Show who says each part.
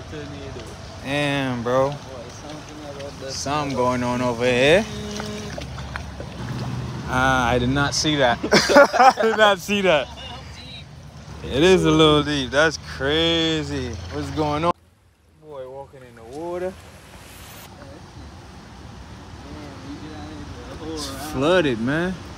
Speaker 1: Damn, bro. Something going on over here. I did not see that. I did not see that. It is a little deep. That's crazy. What's going on? Boy walking in the water. It's flooded, man.